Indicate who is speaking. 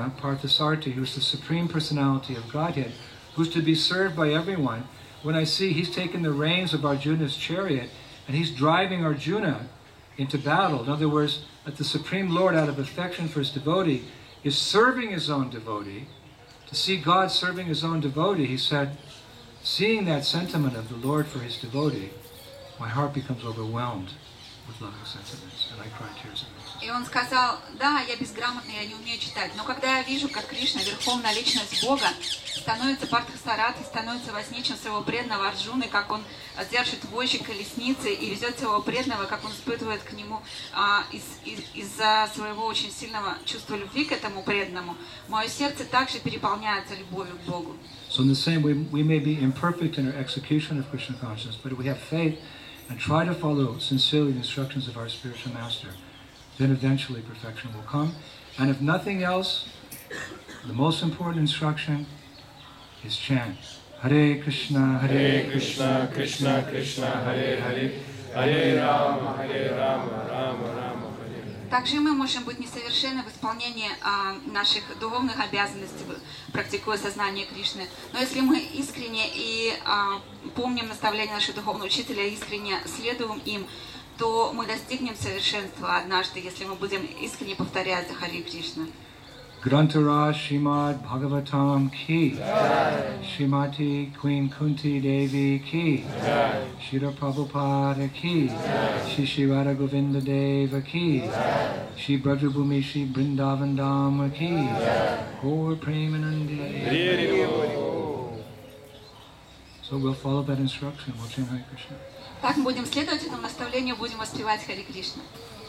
Speaker 1: Parthasarthi, who's the Supreme Personality of Godhead, who's to be served by everyone, when I see he's taken the reins of Arjuna's chariot and he's driving Arjuna into battle, in other words, that the Supreme Lord, out of affection for his devotee, is serving his own devotee. To see God serving his own devotee, he said, seeing that sentiment of the Lord for his devotee, my heart becomes overwhelmed with loving sentiments, and I cry tears of ecstasy.
Speaker 2: И он сказал, да, я безграмотный, я не умею читать, но когда я вижу, как Кришна, верховная личность Бога, становится Партхасаратхи, становится возничим своего преданного Арджуны, как он держит вожжи колесницы и везет своего преданного, как он испытывает к нему из-за своего очень сильного чувства любви к этому преданному, мое сердце также переполняется любовью к Богу.
Speaker 1: So in the same way, we may be imperfect in our execution of Krishna consciousness, but if we have faith and try to follow sincerely the instructions of our spiritual master, then eventually perfection will come. And if nothing else, the most important instruction is chant. Hare Krishna,
Speaker 3: Hare Krishna, Krishna Krishna, Hare Hare, Hare Rama, Rama Rama, Hare.
Speaker 2: Также мы можем быть несовершенны в исполнении наших духовных обязанностей, практикуя сознание Кришны. Но если мы искренне и помним наставления нашего духовного учителя, искренне следуем им, то мы достигнем совершенства однажды, если мы будем искренне повторять за Харе Кришна.
Speaker 1: Grantara Srimad Bhagavatam ki, Srimati Queen Kunti Devi ki, Srila Prabhupada ki, Shri Shri Radha Govinda Deva ki, Shri Brajabhumi Shri Vrindavan Dhama ki, Gaur Premanandi. So we'll follow that instruction. We'll chant Hare Krishna.
Speaker 2: Так мы будем следовать этому наставлению, будем воспевать Харе Кришна.